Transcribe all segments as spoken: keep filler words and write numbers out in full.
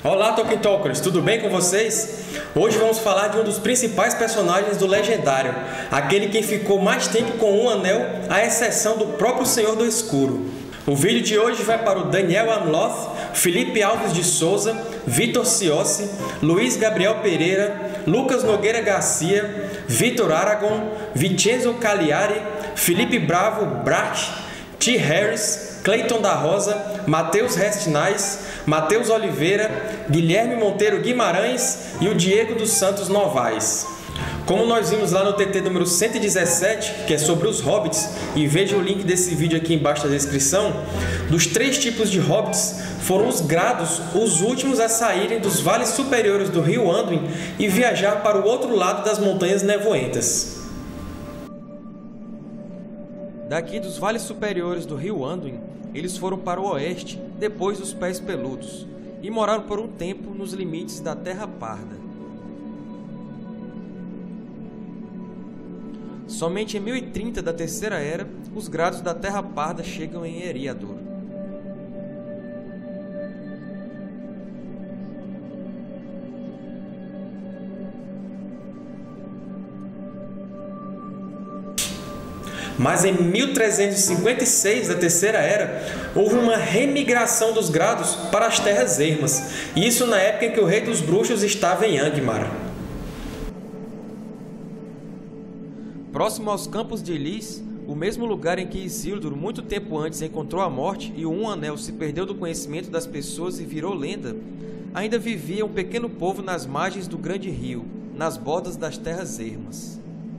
Olá, Tolkien Talkers! Tudo bem com vocês? Hoje vamos falar de um dos principais personagens do Legendário, aquele que ficou mais tempo com um anel, à exceção do próprio Senhor do Escuro. O vídeo de hoje vai para o Daniel Amloth, Felipe Alves de Souza, Vitor Ciossi, Luiz Gabriel Pereira, Lucas Nogueira Garcia, Vitor Aragon, Vincenzo Cagliari, Felipe Bravo Brach, T. Harris, Cleiton da Rosa, Matheus Restinais, Matheus Oliveira, Guilherme Monteiro Guimarães e o Diego dos Santos Novaes. Como nós vimos lá no T T número cento e dezessete, que é sobre os hobbits, e veja o link desse vídeo aqui embaixo da descrição, dos três tipos de hobbits foram os grados os últimos a saírem dos vales superiores do rio Anduin e viajar para o outro lado das montanhas nevoentas. Daqui dos vales superiores do rio Anduin, eles foram para o oeste, depois dos Pés Peludos, e moraram por um tempo nos limites da Terra Parda. Somente em mil e trinta da Terceira Era, os grados da Terra Parda chegam em Eriador. Mas em mil trezentos e cinquenta e seis da Terceira Era, houve uma remigração dos grados para as Terras Ermas, e isso na época em que o Rei dos Bruxos estava em Angmar. Próximo aos Campos de Lis, o mesmo lugar em que Isildur muito tempo antes encontrou a morte e o Um Anel se perdeu do conhecimento das pessoas e virou lenda, ainda vivia um pequeno povo nas margens do grande rio, nas bordas das Terras Ermas.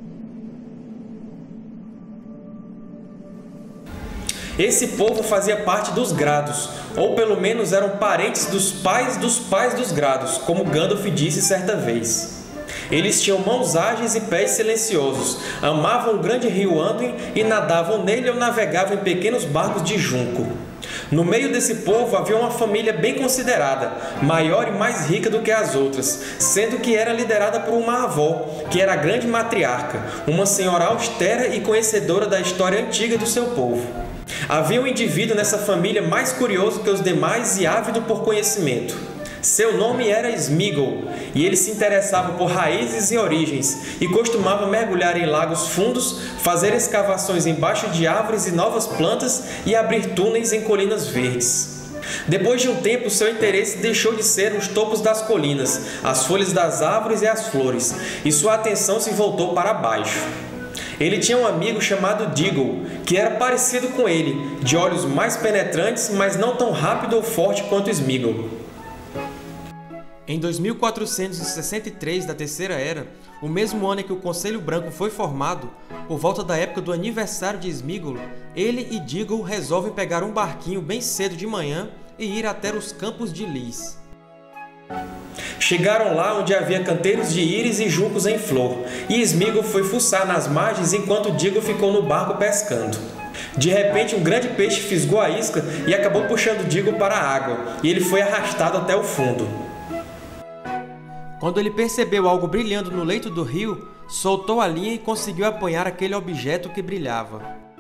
Esse povo fazia parte dos Grados, ou pelo menos eram parentes dos pais dos pais dos Grados, como Gandalf disse certa vez. Eles tinham mãos ágeis e pés silenciosos, amavam o grande rio Anduin e nadavam nele ou navegavam em pequenos barcos de junco. No meio desse povo havia uma família bem considerada, maior e mais rica do que as outras, sendo que era liderada por uma avó, que era a grande matriarca, uma senhora austera e conhecedora da história antiga do seu povo. Havia um indivíduo nessa família mais curioso que os demais e ávido por conhecimento. Seu nome era Sméagol, e ele se interessava por raízes e origens, e costumava mergulhar em lagos fundos, fazer escavações embaixo de árvores e novas plantas e abrir túneis em colinas verdes. Depois de um tempo, seu interesse deixou de ser os topos das colinas, as folhas das árvores e as flores, e sua atenção se voltou para baixo. Ele tinha um amigo chamado Déagol, que era parecido com ele, de olhos mais penetrantes, mas não tão rápido ou forte quanto Sméagol. Em dois mil quatrocentos e sessenta e três da Terceira Era, o mesmo ano em que o Conselho Branco foi formado, por volta da época do aniversário de Sméagol, ele e Déagol resolvem pegar um barquinho bem cedo de manhã e ir até os Campos de Lis. Chegaram lá onde havia canteiros de íris e juncos em flor, e Sméagol foi fuçar nas margens enquanto Déagol ficou no barco pescando. De repente, um grande peixe fisgou a isca e acabou puxando Déagol para a água, e ele foi arrastado até o fundo. Quando ele percebeu algo brilhando no leito do rio, soltou a linha e conseguiu apanhar aquele objeto que brilhava.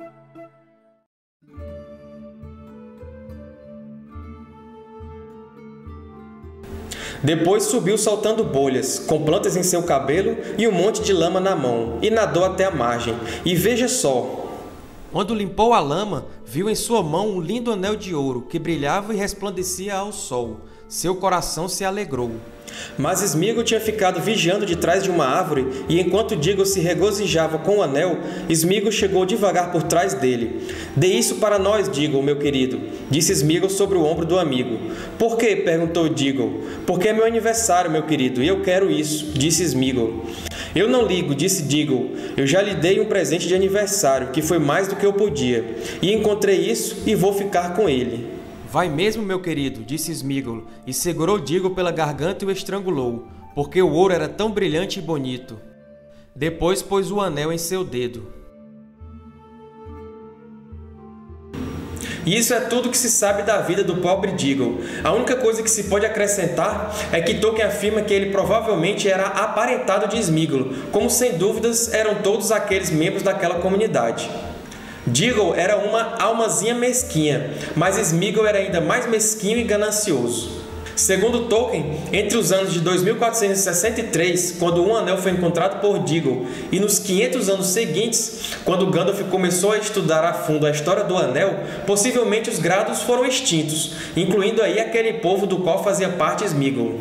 Depois subiu soltando bolhas, com plantas em seu cabelo e um monte de lama na mão, e nadou até a margem. E veja só! Quando limpou a lama, viu em sua mão um lindo anel de ouro, que brilhava e resplandecia ao sol. Seu coração se alegrou. Mas Sméagol tinha ficado vigiando de trás de uma árvore, e enquanto Déagol se regozijava com o anel, Sméagol chegou devagar por trás dele. Dê isso para nós, Déagol, meu querido, disse Sméagol sobre o ombro do amigo. Por quê? Perguntou Déagol. Porque é meu aniversário, meu querido, e eu quero isso, disse Sméagol. Eu não ligo, disse Déagol. Eu já lhe dei um presente de aniversário, que foi mais do que eu podia, e encontrei isso e vou ficar com ele. Vai mesmo, meu querido, disse Sméagol, e segurou Déagol pela garganta e o estrangulou, porque o ouro era tão brilhante e bonito. Depois pôs o anel em seu dedo. E isso é tudo que se sabe da vida do pobre Déagol. A única coisa que se pode acrescentar é que Tolkien afirma que ele provavelmente era aparentado de Sméagol, como sem dúvidas eram todos aqueles membros daquela comunidade. Déagol era uma almazinha mesquinha, mas Sméagol era ainda mais mesquinho e ganancioso. Segundo Tolkien, entre os anos de dois mil quatrocentos e sessenta e três, quando um anel foi encontrado por Déagol, e nos quinhentos anos seguintes, quando Gandalf começou a estudar a fundo a história do anel, possivelmente os Grados foram extintos, incluindo aí aquele povo do qual fazia parte Sméagol.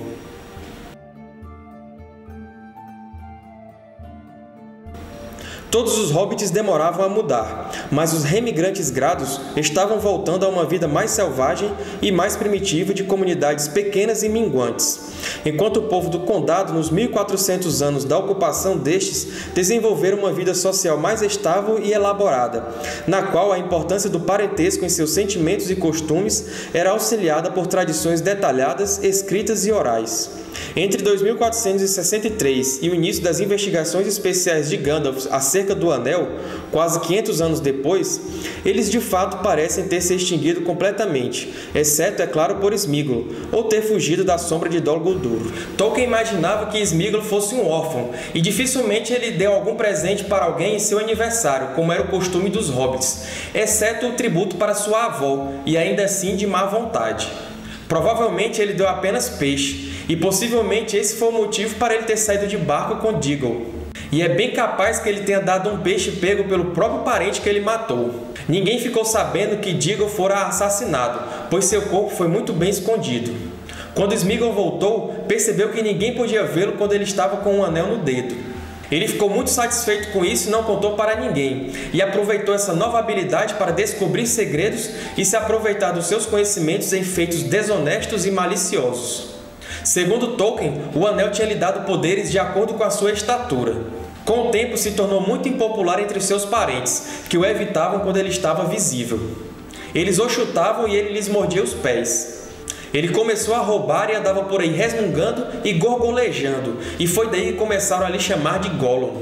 Todos os hobbits demoravam a mudar, mas os remigrantes Grados estavam voltando a uma vida mais selvagem e mais primitiva de comunidades pequenas e minguantes, enquanto o povo do Condado, nos mil e quatrocentos anos da ocupação destes, desenvolveram uma vida social mais estável e elaborada, na qual a importância do parentesco em seus sentimentos e costumes era auxiliada por tradições detalhadas, escritas e orais. Entre dois mil quatrocentos e sessenta e três e o início das investigações especiais de Gandalf acerca do Anel, quase quinhentos anos depois, eles de fato parecem ter se extinguido completamente, exceto, é claro, por Sméagol, ou ter fugido da sombra de Dol Guldur. Tolkien imaginava que Sméagol fosse um órfão, e dificilmente ele deu algum presente para alguém em seu aniversário, como era o costume dos hobbits, exceto o tributo para sua avó, e ainda assim de má vontade. Provavelmente ele deu apenas peixe, e possivelmente esse foi o motivo para ele ter saído de barco com Déagol. E é bem capaz que ele tenha dado um peixe pego pelo próprio parente que ele matou. Ninguém ficou sabendo que Déagol fora assassinado, pois seu corpo foi muito bem escondido. Quando Sméagol voltou, percebeu que ninguém podia vê-lo quando ele estava com um anel no dedo. Ele ficou muito satisfeito com isso e não contou para ninguém, e aproveitou essa nova habilidade para descobrir segredos e se aproveitar dos seus conhecimentos em feitos desonestos e maliciosos. Segundo Tolkien, o anel tinha lhe dado poderes de acordo com a sua estatura. Com o tempo, se tornou muito impopular entre seus parentes, que o evitavam quando ele estava visível. Eles o chutavam e ele lhes mordia os pés. Ele começou a roubar e andava por aí resmungando e gorgolejando, e foi daí que começaram a lhe chamar de Gollum.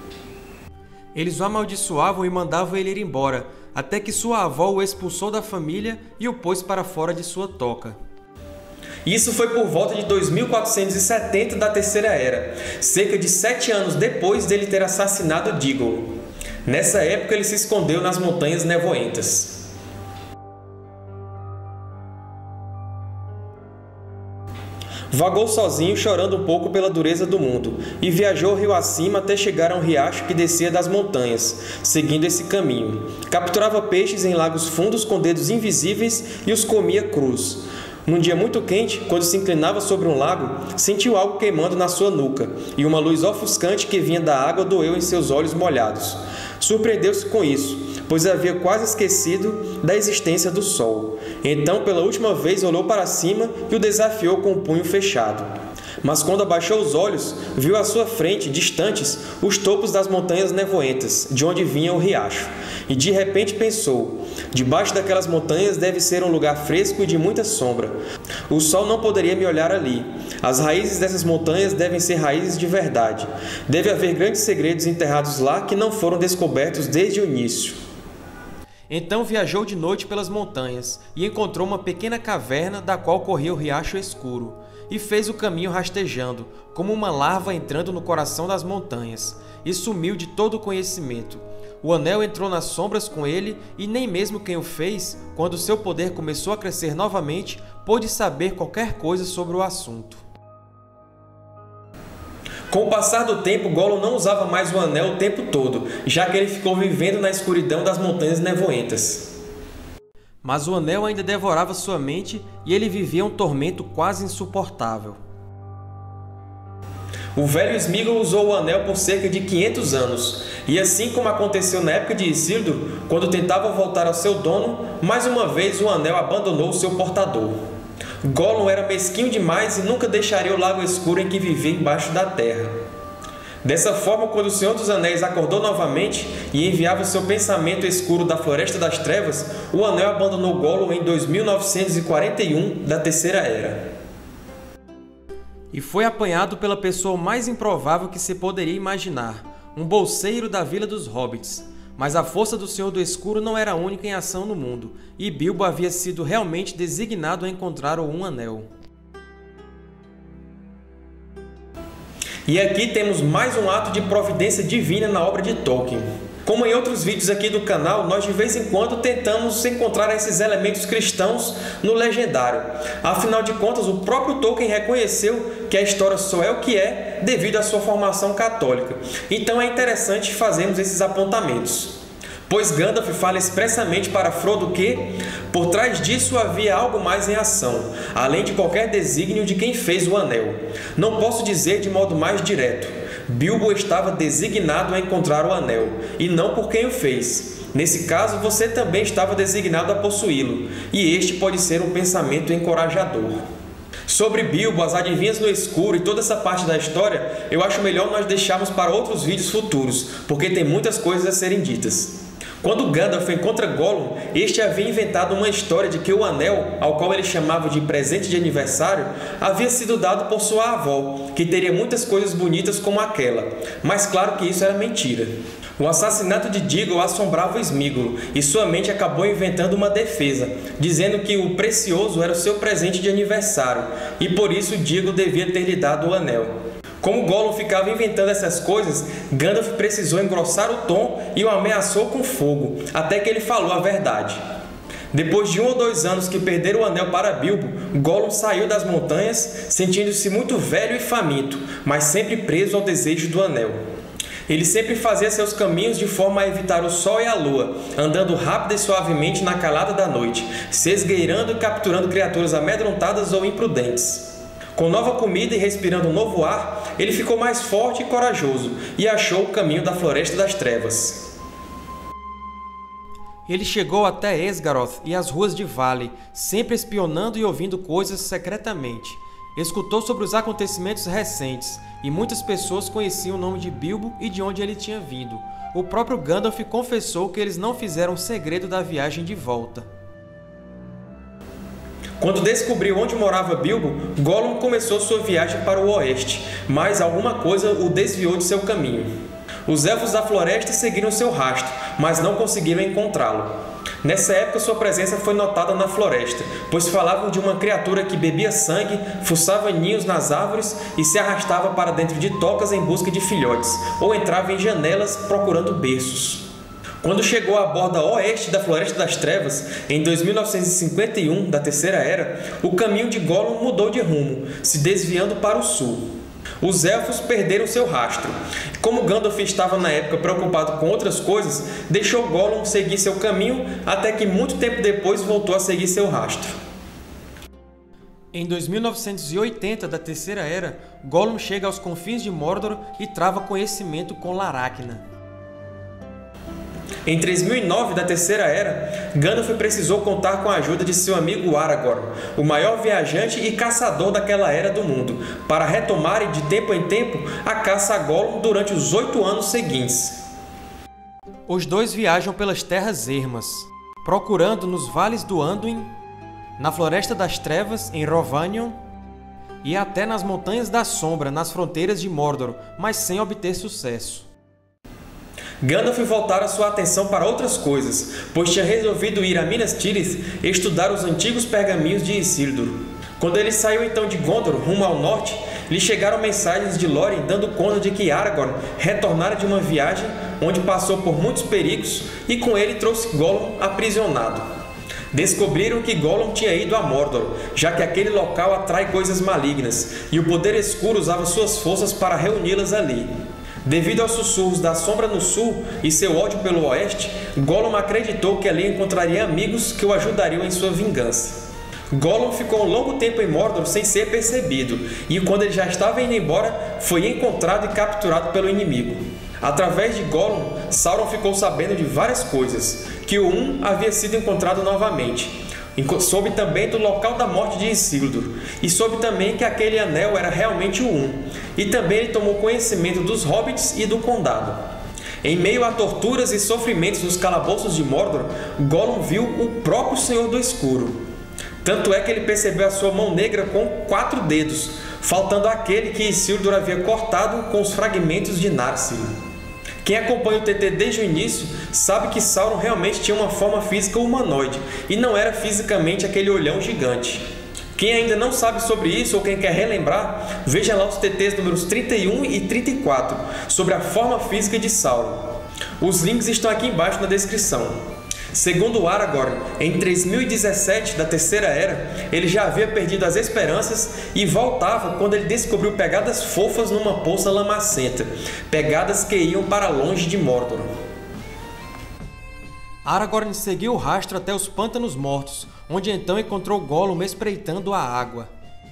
Eles o amaldiçoavam e mandavam ele ir embora, até que sua avó o expulsou da família e o pôs para fora de sua toca. Isso foi por volta de dois mil quatrocentos e setenta da Terceira Era, cerca de sete anos depois dele ter assassinado Déagol. Nessa época ele se escondeu nas Montanhas Nevoentas. Vagou sozinho, chorando um pouco pela dureza do mundo, e viajou rio acima até chegar a um riacho que descia das montanhas, seguindo esse caminho. Capturava peixes em lagos fundos com dedos invisíveis e os comia crus. Num dia muito quente, quando se inclinava sobre um lago, sentiu algo queimando na sua nuca, e uma luz ofuscante que vinha da água doeu em seus olhos molhados. Surpreendeu-se com isso, pois havia quase esquecido da existência do sol. Então, pela última vez, olhou para cima e o desafiou com o punho fechado. Mas quando abaixou os olhos, viu à sua frente, distantes, os topos das montanhas nevoentas, de onde vinha o riacho. E de repente pensou, debaixo daquelas montanhas deve ser um lugar fresco e de muita sombra. O sol não poderia me olhar ali. As raízes dessas montanhas devem ser raízes de verdade. Deve haver grandes segredos enterrados lá que não foram descobertos desde o início. Então viajou de noite pelas montanhas e encontrou uma pequena caverna da qual corria o riacho escuro, e fez o caminho rastejando, como uma larva entrando no coração das montanhas, e sumiu de todo o conhecimento. O anel entrou nas sombras com ele, e nem mesmo quem o fez, quando seu poder começou a crescer novamente, pôde saber qualquer coisa sobre o assunto. Com o passar do tempo, Gollum não usava mais o anel o tempo todo, já que ele ficou vivendo na escuridão das Montanhas Nevoentas. Mas o anel ainda devorava sua mente e ele vivia um tormento quase insuportável. O velho Sméagol usou o anel por cerca de quinhentos anos, e assim como aconteceu na época de Isildur, quando tentava voltar ao seu dono, mais uma vez o anel abandonou o seu portador. Gollum era mesquinho demais e nunca deixaria o lago escuro em que vivia embaixo da terra. Dessa forma, quando o Senhor dos Anéis acordou novamente e enviava seu pensamento escuro da Floresta das Trevas, o anel abandonou Gollum em dois mil novecentos e quarenta e um da Terceira Era. E foi apanhado pela pessoa mais improvável que se poderia imaginar, um bolseiro da Vila dos Hobbits. Mas a força do Senhor do Escuro não era a única em ação no mundo, e Bilbo havia sido realmente designado a encontrar o Um Anel. E aqui temos mais um ato de providência divina na obra de Tolkien. Como em outros vídeos aqui do canal, nós de vez em quando tentamos encontrar esses elementos cristãos no legendário. Afinal de contas, o próprio Tolkien reconheceu que a história só é o que é devido à sua formação católica. Então é interessante fazermos esses apontamentos. Pois Gandalf fala expressamente para Frodo que, por trás disso, havia algo mais em ação, além de qualquer desígnio de quem fez o Anel. Não posso dizer de modo mais direto. Bilbo estava designado a encontrar o Anel, e não por quem o fez. Nesse caso, você também estava designado a possuí-lo, e este pode ser um pensamento encorajador. Sobre Bilbo, as adivinhas no escuro e toda essa parte da história, eu acho melhor nós deixarmos para outros vídeos futuros, porque tem muitas coisas a serem ditas. Quando Gandalf encontra Gollum, este havia inventado uma história de que o anel, ao qual ele chamava de presente de aniversário, havia sido dado por sua avó, que teria muitas coisas bonitas como aquela. Mas claro que isso era mentira. O assassinato de Diggle assombrava o Sméagol, e sua mente acabou inventando uma defesa, dizendo que o precioso era o seu presente de aniversário, e por isso Diggle devia ter lhe dado o anel. Como Gollum ficava inventando essas coisas, Gandalf precisou engrossar o tom e o ameaçou com fogo, até que ele falou a verdade. Depois de um ou dois anos que perderam o anel para Bilbo, Gollum saiu das montanhas, sentindo-se muito velho e faminto, mas sempre preso ao desejo do anel. Ele sempre fazia seus caminhos de forma a evitar o sol e a lua, andando rápido e suavemente na calada da noite, se esgueirando e capturando criaturas amedrontadas ou imprudentes. Com nova comida e respirando um novo ar, ele ficou mais forte e corajoso, e achou o caminho da Floresta das Trevas. Ele chegou até Esgaroth e as ruas de Vale, sempre espionando e ouvindo coisas secretamente. Escutou sobre os acontecimentos recentes, e muitas pessoas conheciam o nome de Bilbo e de onde ele tinha vindo. O próprio Gandalf confessou que eles não fizeram segredo da viagem de volta. Quando descobriu onde morava Bilbo, Gollum começou sua viagem para o oeste, mas alguma coisa o desviou de seu caminho. Os Elfos da Floresta seguiram seu rastro, mas não conseguiram encontrá-lo. Nessa época, sua presença foi notada na floresta, pois falavam de uma criatura que bebia sangue, fuçava ninhos nas árvores e se arrastava para dentro de tocas em busca de filhotes, ou entrava em janelas procurando berços. Quando chegou à borda oeste da Floresta das Trevas, em dois mil novecentos e cinquenta e um da Terceira Era, o caminho de Gollum mudou de rumo, se desviando para o sul. Os Elfos perderam seu rastro. Como Gandalf estava na época preocupado com outras coisas, deixou Gollum seguir seu caminho até que muito tempo depois voltou a seguir seu rastro. Em dois mil novecentos e oitenta da Terceira Era, Gollum chega aos confins de Mordor e trava conhecimento com Laracna. Em três mil e nove da Terceira Era, Gandalf precisou contar com a ajuda de seu amigo Aragorn, o maior viajante e caçador daquela era do mundo, para retomarem de tempo em tempo a caça a Gollum durante os oito anos seguintes. Os dois viajam pelas terras ermas, procurando nos vales do Anduin, na Floresta das Trevas, em Rhovanion, e até nas Montanhas da Sombra, nas fronteiras de Mordor, mas sem obter sucesso. Gandalf voltara sua atenção para outras coisas, pois tinha resolvido ir a Minas Tirith estudar os antigos pergaminhos de Isildur. Quando ele saiu então de Gondor rumo ao norte, lhe chegaram mensagens de Lórien dando conta de que Aragorn retornara de uma viagem onde passou por muitos perigos e com ele trouxe Gollum aprisionado. Descobriram que Gollum tinha ido a Mordor, já que aquele local atrai coisas malignas, e o poder escuro usava suas forças para reuni-las ali. Devido aos sussurros da sombra no sul e seu ódio pelo oeste, Gollum acreditou que ali encontraria amigos que o ajudariam em sua vingança. Gollum ficou um longo tempo em Mordor sem ser percebido, e quando ele já estava indo embora, foi encontrado e capturado pelo inimigo. Através de Gollum, Sauron ficou sabendo de várias coisas, que o Um havia sido encontrado novamente. Soube também do local da morte de Isildur, e soube também que aquele anel era realmente o Um, e também ele tomou conhecimento dos hobbits e do condado. Em meio a torturas e sofrimentos nos calabouços de Mordor, Gollum viu o próprio Senhor do Escuro. Tanto é que ele percebeu a sua mão negra com quatro dedos, faltando aquele que Isildur havia cortado com os fragmentos de Narsil. Quem acompanha o T T desde o início sabe que Sauron realmente tinha uma forma física humanoide e não era fisicamente aquele olhão gigante. Quem ainda não sabe sobre isso ou quem quer relembrar, veja lá os T Ts números trinta e um e trinta e quatro sobre a forma física de Sauron. Os links estão aqui embaixo na descrição. Segundo Aragorn, em três mil e dezessete da Terceira Era, ele já havia perdido as esperanças e voltava quando ele descobriu pegadas fofas numa poça lamacenta, pegadas que iam para longe de Mordor. Aragorn seguiu o rastro até os Pântanos Mortos, onde então encontrou Gollum espreitando a água.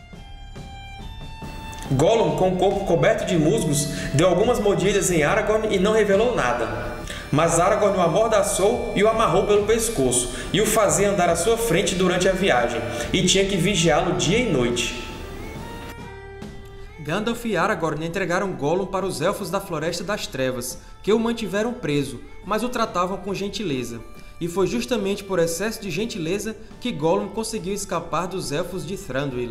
Gollum, com o corpo coberto de musgos, deu algumas mordidas em Aragorn e não revelou nada. Mas Aragorn o amordaçou e o amarrou pelo pescoço, e o fazia andar à sua frente durante a viagem, e tinha que vigiá-lo dia e noite. Gandalf e Aragorn entregaram Gollum para os Elfos da Floresta das Trevas, que o mantiveram preso, mas o tratavam com gentileza. E foi justamente por excesso de gentileza que Gollum conseguiu escapar dos Elfos de Thranduil.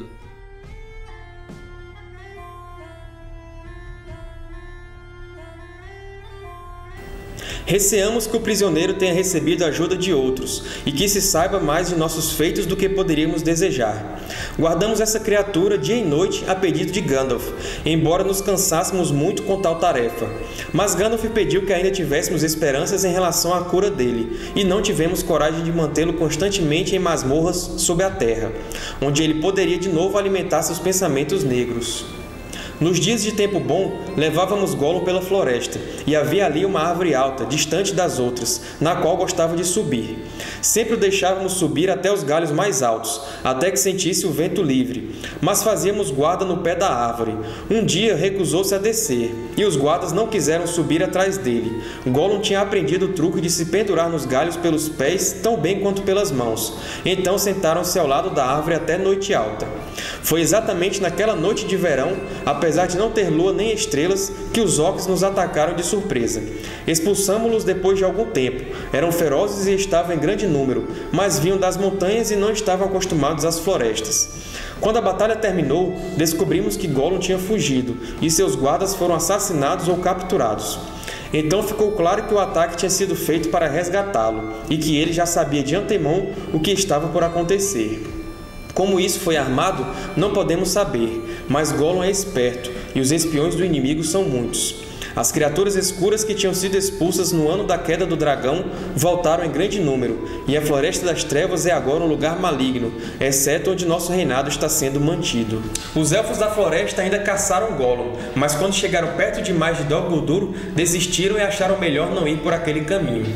Receamos que o prisioneiro tenha recebido a ajuda de outros, e que se saiba mais de nossos feitos do que poderíamos desejar. Guardamos essa criatura dia e noite a pedido de Gandalf, embora nos cansássemos muito com tal tarefa. Mas Gandalf pediu que ainda tivéssemos esperanças em relação à cura dele, e não tivemos coragem de mantê-lo constantemente em masmorras sob a terra, onde ele poderia de novo alimentar seus pensamentos negros. Nos dias de tempo bom, levávamos Gollum pela floresta, e havia ali uma árvore alta, distante das outras, na qual gostava de subir. Sempre o deixávamos subir até os galhos mais altos, até que sentisse o vento livre, mas fazíamos guarda no pé da árvore. Um dia recusou-se a descer, e os guardas não quiseram subir atrás dele. Gollum tinha aprendido o truque de se pendurar nos galhos pelos pés tão bem quanto pelas mãos. Então sentaram-se ao lado da árvore até noite alta. Foi exatamente naquela noite de verão, apesar de não ter lua nem estrelas, que os orcs nos atacaram de surpresa. Expulsamo-los depois de algum tempo. Eram ferozes e estavam em grande número, mas vinham das montanhas e não estavam acostumados às florestas. Quando a batalha terminou, descobrimos que Gollum tinha fugido, e seus guardas foram assassinados ou capturados. Então ficou claro que o ataque tinha sido feito para resgatá-lo, e que ele já sabia de antemão o que estava por acontecer. Como isso foi armado, não podemos saber, mas Gollum é esperto, e os espiões do inimigo são muitos. As criaturas escuras que tinham sido expulsas no ano da queda do dragão voltaram em grande número, e a Floresta das Trevas é agora um lugar maligno, exceto onde nosso reinado está sendo mantido. Os Elfos da Floresta ainda caçaram Gollum, mas quando chegaram perto demais de Dol Guldur, desistiram e acharam melhor não ir por aquele caminho.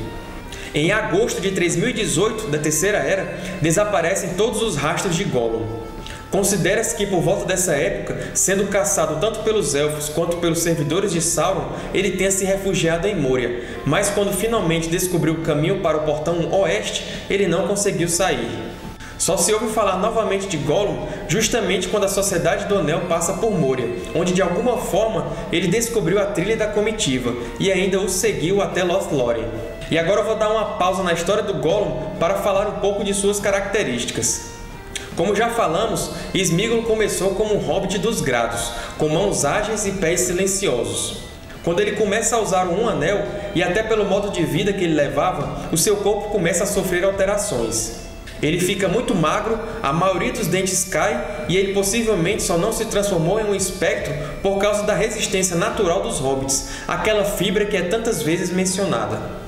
Em agosto de três mil e dezoito da Terceira Era, desaparecem todos os rastros de Gollum. Considera-se que por volta dessa época, sendo caçado tanto pelos Elfos quanto pelos servidores de Sauron, ele tenha se refugiado em Moria, mas quando finalmente descobriu o caminho para o portão oeste, ele não conseguiu sair. Só se ouve falar novamente de Gollum justamente quando a Sociedade do Anel passa por Moria, onde de alguma forma ele descobriu a trilha da comitiva e ainda o seguiu até Lothlórien. E agora eu vou dar uma pausa na história do Gollum para falar um pouco de suas características. Como já falamos, Sméagol começou como um hobbit dos Grados, com mãos ágeis e pés silenciosos. Quando ele começa a usar um anel, e até pelo modo de vida que ele levava, o seu corpo começa a sofrer alterações. Ele fica muito magro, a maioria dos dentes cai, e ele possivelmente só não se transformou em um espectro por causa da resistência natural dos hobbits, aquela fibra que é tantas vezes mencionada.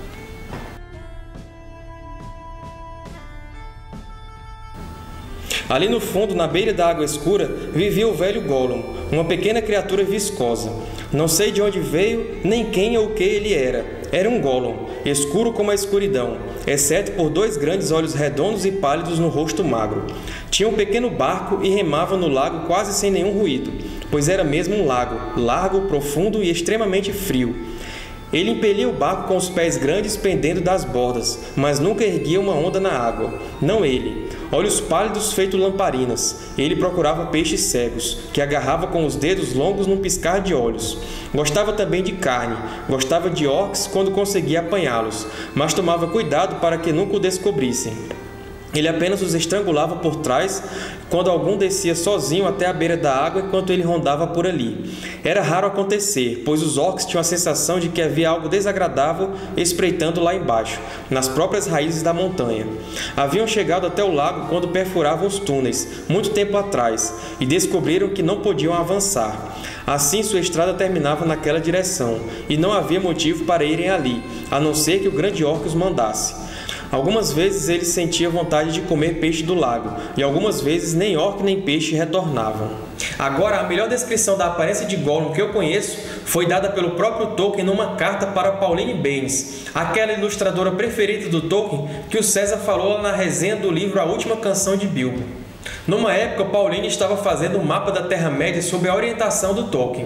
Ali no fundo, na beira da água escura, vivia o velho Gollum, uma pequena criatura viscosa. Não sei de onde veio, nem quem ou o que ele era. Era um Gollum, escuro como a escuridão, exceto por dois grandes olhos redondos e pálidos no rosto magro. Tinha um pequeno barco e remava no lago quase sem nenhum ruído, pois era mesmo um lago, largo, profundo e extremamente frio. Ele impelia o barco com os pés grandes pendendo das bordas, mas nunca erguia uma onda na água. Não ele. Olhos pálidos feito lamparinas. Ele procurava peixes cegos, que agarrava com os dedos longos num piscar de olhos. Gostava também de carne. Gostava de orcs quando conseguia apanhá-los, mas tomava cuidado para que nunca o descobrissem. Ele apenas os estrangulava por trás quando algum descia sozinho até a beira da água enquanto ele rondava por ali. Era raro acontecer, pois os orcs tinham a sensação de que havia algo desagradável espreitando lá embaixo, nas próprias raízes da montanha. Haviam chegado até o lago quando perfuravam os túneis, muito tempo atrás, e descobriram que não podiam avançar. Assim, sua estrada terminava naquela direção, e não havia motivo para irem ali, a não ser que o grande orc os mandasse. Algumas vezes ele sentia vontade de comer peixe do lago, e algumas vezes nem orc nem peixe retornavam. Agora, a melhor descrição da aparência de Gollum que eu conheço foi dada pelo próprio Tolkien numa carta para Pauline Baynes, aquela ilustradora preferida do Tolkien que o César falou lá na resenha do livro A Última Canção de Bilbo. Numa época, Pauline estava fazendo um mapa da Terra-média sob a orientação do Tolkien.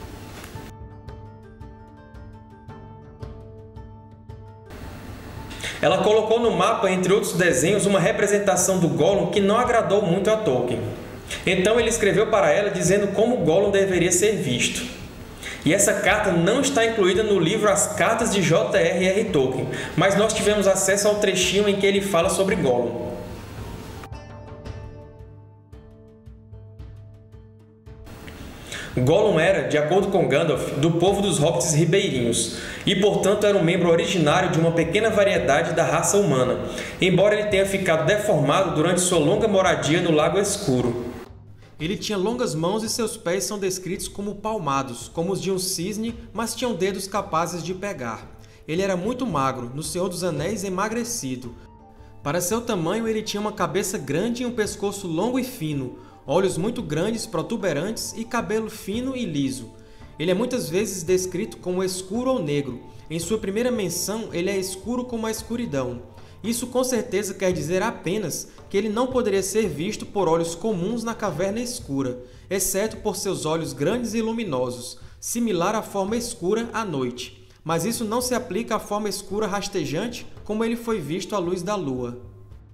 Ela colocou no mapa, entre outros desenhos, uma representação do Gollum que não agradou muito a Tolkien. Então ele escreveu para ela dizendo como Gollum deveria ser visto. E essa carta não está incluída no livro As Cartas de J R R Tolkien, mas nós tivemos acesso ao trechinho em que ele fala sobre Gollum. Gollum era, de acordo com Gandalf, do povo dos hobbits ribeirinhos, e portanto era um membro originário de uma pequena variedade da raça humana, embora ele tenha ficado deformado durante sua longa moradia no Lago Escuro. Ele tinha longas mãos e seus pés são descritos como palmados, como os de um cisne, mas tinham dedos capazes de pegar. Ele era muito magro, no Senhor dos Anéis emagrecido. Para seu tamanho, ele tinha uma cabeça grande e um pescoço longo e fino, olhos muito grandes, protuberantes e cabelo fino e liso. Ele é muitas vezes descrito como escuro ou negro. Em sua primeira menção, ele é escuro como a escuridão. Isso com certeza quer dizer apenas que ele não poderia ser visto por olhos comuns na caverna escura, exceto por seus olhos grandes e luminosos, similar à forma escura à noite. Mas isso não se aplica à forma escura rastejante como ele foi visto à luz da lua.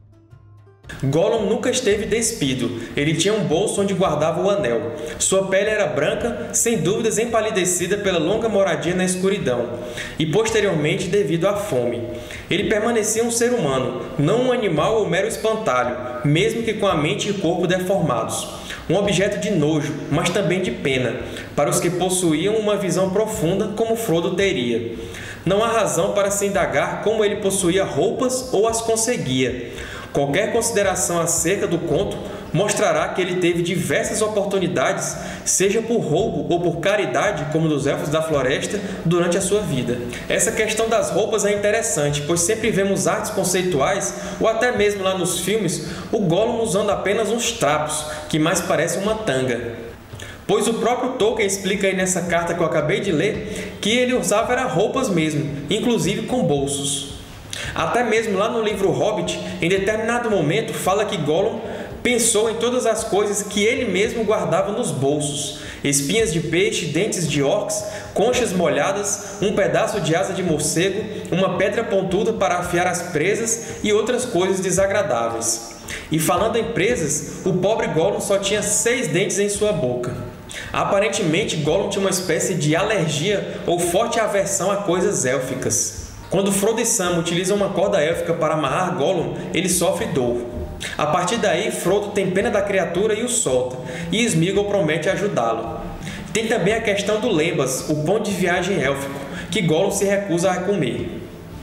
Gollum nunca esteve despido. Ele tinha um bolso onde guardava o anel. Sua pele era branca, sem dúvidas empalidecida pela longa moradia na escuridão, e posteriormente devido à fome. Ele permanecia um ser humano, não um animal ou mero espantalho, mesmo que com a mente e corpo deformados. Um objeto de nojo, mas também de pena, para os que possuíam uma visão profunda como Frodo teria. Não há razão para se indagar como ele possuía roupas ou as conseguia. Qualquer consideração acerca do conto mostrará que ele teve diversas oportunidades, seja por roubo ou por caridade, como dos Elfos da Floresta, durante a sua vida. Essa questão das roupas é interessante, pois sempre vemos artes conceituais, ou até mesmo lá nos filmes, o Gollum usando apenas uns trapos, que mais parecem uma tanga. Pois o próprio Tolkien explica aí nessa carta que eu acabei de ler, que ele usava era roupas mesmo, inclusive com bolsos. Até mesmo lá no livro Hobbit, em determinado momento, fala que Gollum pensou em todas as coisas que ele mesmo guardava nos bolsos: espinhas de peixe, dentes de orcs, conchas molhadas, um pedaço de asa de morcego, uma pedra pontuda para afiar as presas e outras coisas desagradáveis. E falando em presas, o pobre Gollum só tinha seis dentes em sua boca. Aparentemente, Gollum tinha uma espécie de alergia ou forte aversão a coisas élficas. Quando Frodo e Sam utilizam uma corda élfica para amarrar Gollum, ele sofre dor. A partir daí, Frodo tem pena da criatura e o solta, e Sméagol promete ajudá-lo. Tem também a questão do lembas, o pão de viagem élfico, que Gollum se recusa a comer.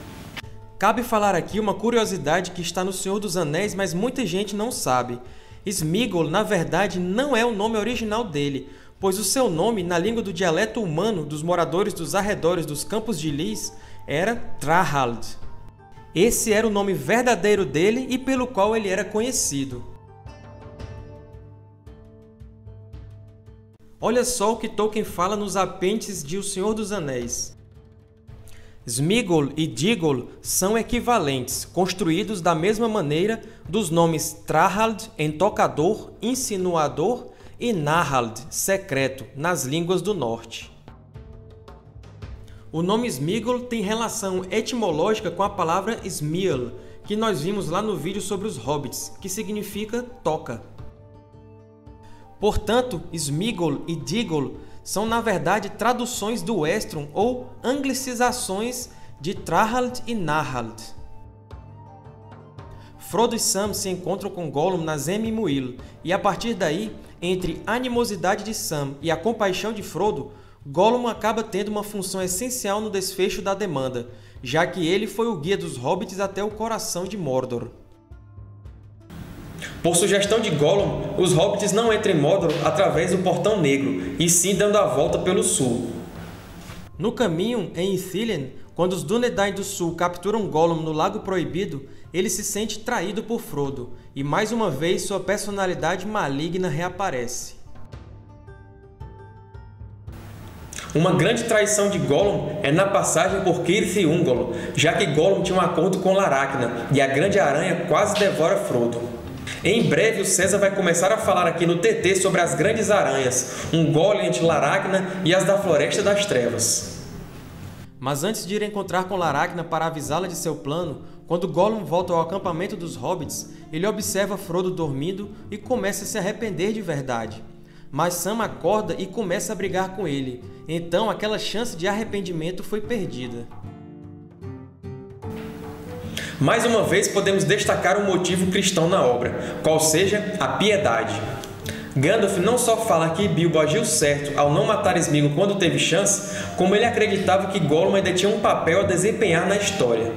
Cabe falar aqui uma curiosidade que está no Senhor dos Anéis, mas muita gente não sabe. Sméagol, na verdade, não é o nome original dele, pois o seu nome, na língua do dialeto humano dos moradores dos arredores dos Campos de Lys, era Trahald. Esse era o nome verdadeiro dele e pelo qual ele era conhecido. Olha só o que Tolkien fala nos apêndices de O Senhor dos Anéis. Sméagol e Déagol são equivalentes, construídos da mesma maneira dos nomes Trahald, entocador, insinuador, e Nahald, secreto, nas línguas do norte. O nome Sméagol tem relação etimológica com a palavra Sméal, que nós vimos lá no vídeo sobre os hobbits, que significa toca. Portanto, Sméagol e Déagol são, na verdade, traduções do Estron ou anglicizações de Trahald e Nahald. Frodo e Sam se encontram com Gollum nas Emyn-Muil, e a partir daí, entre a animosidade de Sam e a compaixão de Frodo, Gollum acaba tendo uma função essencial no desfecho da demanda, já que ele foi o guia dos Hobbits até o coração de Mordor. Por sugestão de Gollum, os Hobbits não entram em Mordor através do Portão Negro, e sim dando a volta pelo sul. No caminho, em Ithilien, quando os Dúnedain do Sul capturam Gollum no Lago Proibido, ele se sente traído por Frodo, e mais uma vez sua personalidade maligna reaparece. Uma grande traição de Gollum é na passagem por Cirith e Ungol, já que Gollum tinha um acordo com Laracna, e a Grande Aranha quase devora Frodo. Em breve, o César vai começar a falar aqui no T T sobre as Grandes Aranhas, um golem de Laracna e as da Floresta das Trevas. Mas antes de ir encontrar com Laracna para avisá-la de seu plano, quando Gollum volta ao acampamento dos Hobbits, ele observa Frodo dormindo e começa a se arrepender de verdade. Mas Sam acorda e começa a brigar com ele, então aquela chance de arrependimento foi perdida. Mais uma vez podemos destacar um motivo cristão na obra, qual seja a piedade. Gandalf não só fala que Bilbo agiu certo ao não matar Sméagol quando teve chance, como ele acreditava que Gollum ainda tinha um papel a desempenhar na história.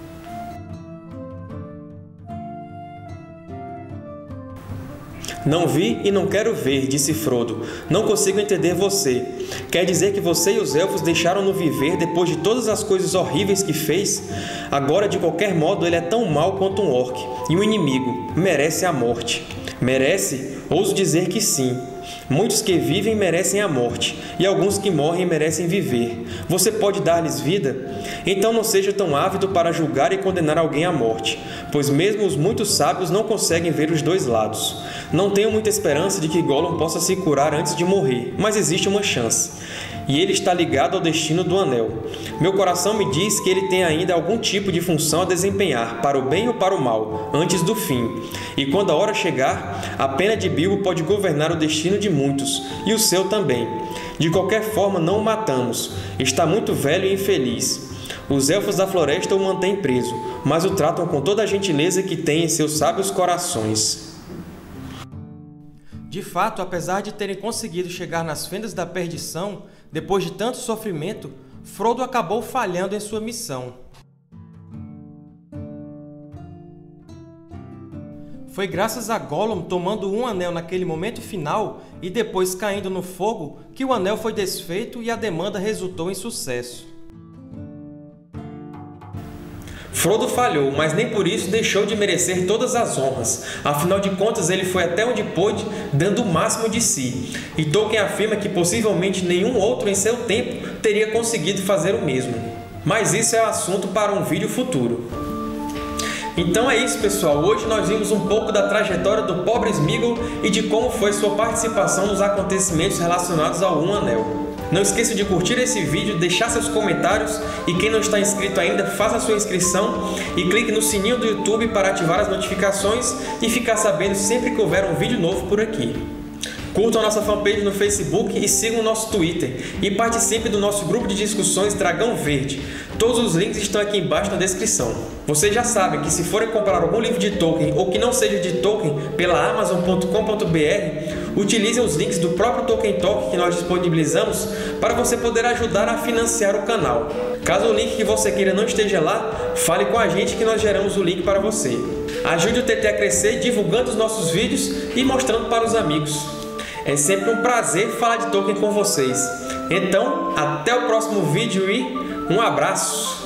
Não vi e não quero ver, disse Frodo. Não consigo entender você. Quer dizer que você e os Elfos deixaram-no viver depois de todas as coisas horríveis que fez? Agora, de qualquer modo, ele é tão mau quanto um orc. E um inimigo. Merece a morte. Merece? Ouso dizer que sim. Muitos que vivem merecem a morte, e alguns que morrem merecem viver. Você pode dar-lhes vida? Então não seja tão ávido para julgar e condenar alguém à morte, pois mesmo os muito sábios não conseguem ver os dois lados. Não tenho muita esperança de que Gollum possa se curar antes de morrer, mas existe uma chance. E ele está ligado ao destino do Anel. Meu coração me diz que ele tem ainda algum tipo de função a desempenhar, para o bem ou para o mal, antes do fim. E quando a hora chegar, a pena de Bilbo pode governar o destino de muitos, e o seu também. De qualquer forma, não o matamos. Está muito velho e infeliz. Os Elfos da Floresta o mantêm preso, mas o tratam com toda a gentileza que tem em seus sábios corações. De fato, apesar de terem conseguido chegar nas Fendas da Perdição, depois de tanto sofrimento, Frodo acabou falhando em sua missão. Foi graças a Gollum tomando um anel naquele momento final e depois caindo no fogo que o anel foi desfeito e a demanda resultou em sucesso. Frodo falhou, mas nem por isso deixou de merecer todas as honras. Afinal de contas, ele foi até onde pôde, dando o máximo de si. E Tolkien afirma que possivelmente nenhum outro em seu tempo teria conseguido fazer o mesmo. Mas isso é assunto para um vídeo futuro. Então é isso, pessoal. Hoje nós vimos um pouco da trajetória do pobre Sméagol e de como foi sua participação nos acontecimentos relacionados ao Um Anel. Não esqueça de curtir esse vídeo, deixar seus comentários e quem não está inscrito ainda, faça a sua inscrição e clique no sininho do YouTube para ativar as notificações e ficar sabendo sempre que houver um vídeo novo por aqui. Curtam a nossa fanpage no Facebook e sigam o nosso Twitter. E participe do nosso grupo de discussões Dragão Verde. Todos os links estão aqui embaixo na descrição. Vocês já sabem que se forem comprar algum livro de Tolkien ou que não seja de Tolkien pela amazon ponto com ponto br, utilizem os links do próprio Tolkien Talk que nós disponibilizamos para você poder ajudar a financiar o canal. Caso o link que você queira não esteja lá, fale com a gente que nós geramos o link para você. Ajude o T T a crescer divulgando os nossos vídeos e mostrando para os amigos. É sempre um prazer falar de Tolkien com vocês. Então, até o próximo vídeo e um abraço!